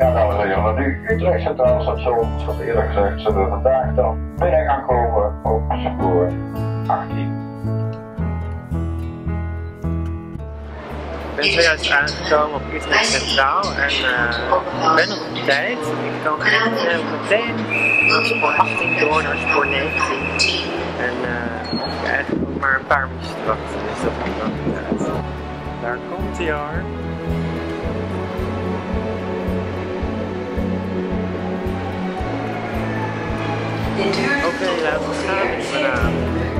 Ja, dames en heren, nu Utrecht Centraal Station, zoals eerder gezegd, zullen we vandaag dan binnen gaan komen op spoor 18. Ik ben zojuist aangekomen op Utrecht Centraal en ik ben nog op tijd. Ik kan eigenlijk meteen van spoor 18 door naar spoor 19. En ik eigenlijk ook maar een paar minuutjes te wachten, dus dat komt wel goed uit. Daar komt hij hoor. Oké, laten we gaan met de banaan.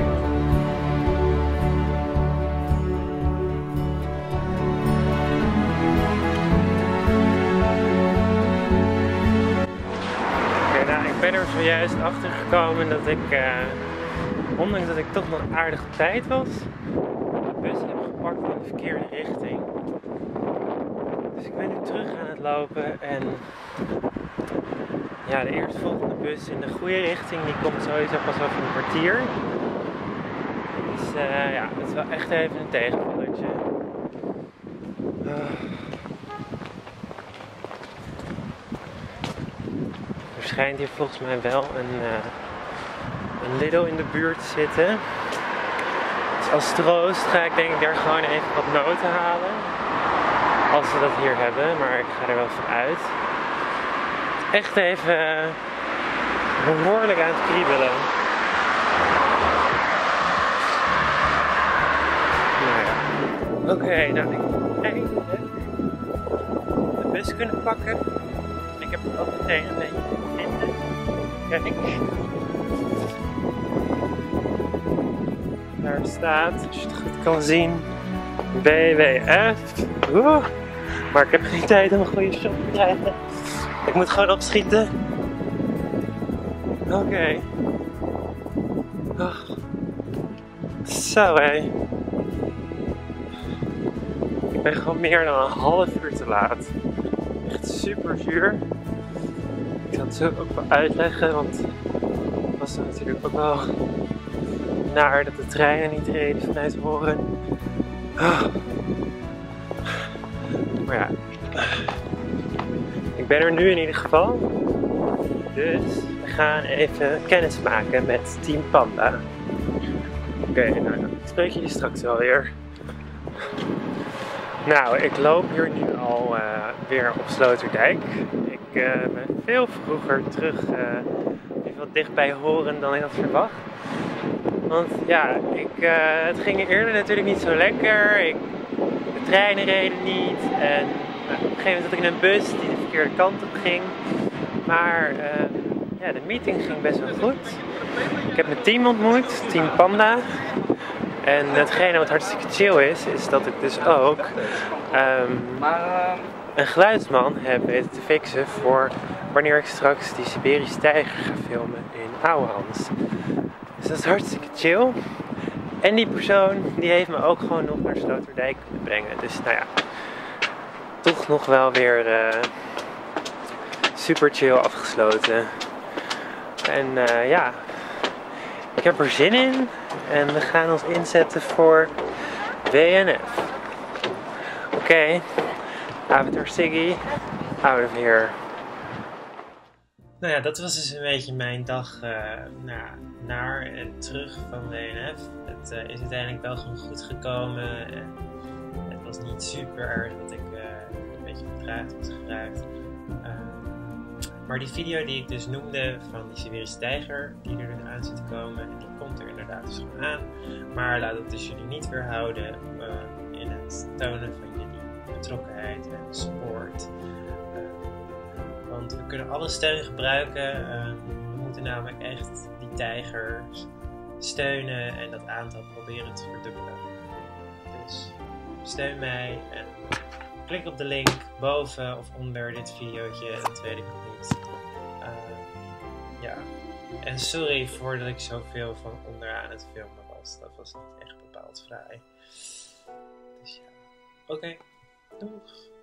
Ik ben er zojuist achter gekomen dat ik, ondanks dat ik toch nog aardig op tijd was, de bus heb gepakt in de verkeerde richting. Dus ik ben nu terug aan het lopen en ja, de eerstvolgende bus in de goede richting die komt sowieso pas over een kwartier. Dus ja, dat is wel echt even een tegenvallertje. Er schijnt hier volgens mij wel een Lidl in de buurt te zitten. Dus als troost ga ik denk ik daar gewoon even wat noten halen. Als ze dat hier hebben, maar ik ga er wel van uit. Het is echt even behoorlijk aan het kriebelen. Nou ja. Oké, nou ik heb eindelijk de bus kunnen pakken. Ik heb het ook meteen een beetje vinden. Kijk. Daar staat, als je het goed kan zien, WWF. Maar ik heb geen tijd om een goede shot te krijgen. Ik moet gewoon opschieten. Oké. Zo hé. Ik ben gewoon meer dan een half uur te laat. Echt super zuur. Ik zal het zo ook wel uitleggen, want het was dan natuurlijk ook wel naar dat de treinen niet reden vanuit Horen. Maar ja, ik ben er nu in ieder geval. Dus we gaan even kennis maken met Team Panda. Oké, nou ik spreek jullie straks wel weer. Nou, ik loop hier nu al weer op Sloterdijk. Ik ben veel vroeger terug, even wat dicht bij Horen dan ik had verwacht. Want ja, het ging eerder natuurlijk niet zo lekker. De treinen reden niet. En op een gegeven moment zat ik in een bus die de verkeerde kant op ging. Maar ja, de meeting ging best wel goed. Ik heb mijn team ontmoet, Team Panda. En hetgene wat hartstikke chill is dat ik dus ook een geluidsman heb weten te fixen voor wanneer ik straks die Siberische tijger ga filmen in Ouwehands. Dus dat is hartstikke chill. En die persoon die heeft me ook gewoon nog naar Sloterdijk kunnen brengen. Dus nou ja, toch nog wel weer super chill afgesloten. En ja, ik heb er zin in. En we gaan ons inzetten voor WNF. Oké, Avatar Siggy, out of here. Nou ja, dat was dus een beetje mijn dag naar en terug van WNF. Het is uiteindelijk wel gewoon goed gekomen. En het was niet super erg dat ik een beetje vertraagd was geraakt. Maar die video die ik dus noemde van die Siberische tijger, die er dus aan zit te komen, die komt er inderdaad dus gewoon aan. Maar laat het dus jullie niet weerhouden in het tonen van jullie betrokkenheid en support. Want we kunnen alle steun gebruiken. We moeten namelijk echt die tijgers steunen en dat aantal proberen te verdubbelen. Dus steun mij en klik op de link boven of onder dit videootje, dat weet ik nog niet. Ja, en sorry voor dat ik zoveel van onderaan het filmen was. Dat was niet echt bepaald vrij. Dus ja, oké, doeg!